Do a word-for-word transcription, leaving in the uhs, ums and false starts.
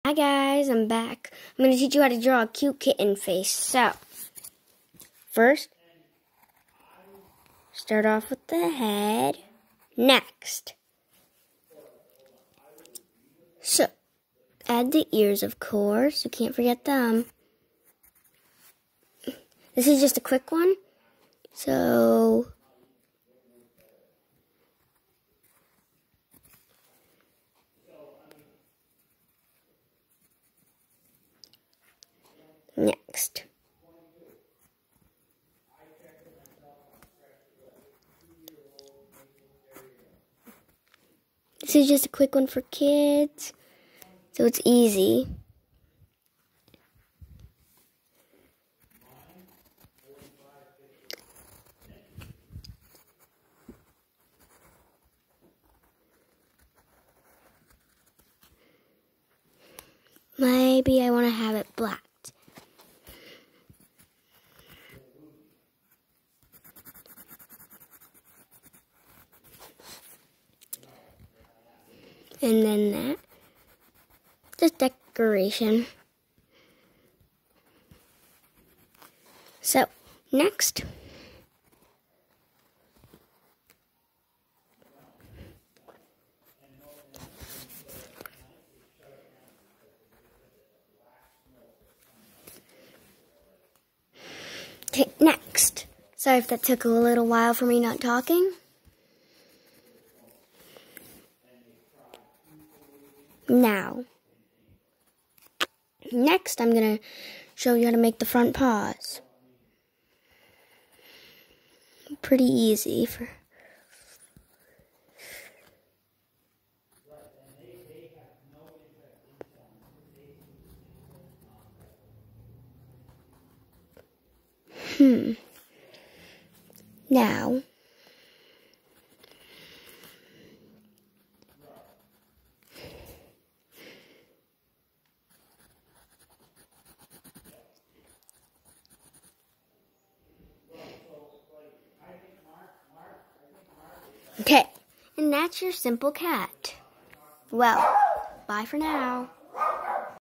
Hi guys, I'm back. I'm going to teach you how to draw a cute kitten face. So, first, start off with the head. Next, so, add the ears, of course. You can't forget them. This is just a quick one. So, next. This is just a quick one for kids, so it's easy. Maybe I want to have it blacked. And then that. Just decoration. So, next. Okay, next. Sorry if that took a little while for me not talking. Now, next I'm going to show you how to make the front paws. Pretty easy for... Hmm. Now, okay, and that's your simple cat. Well, bye for now.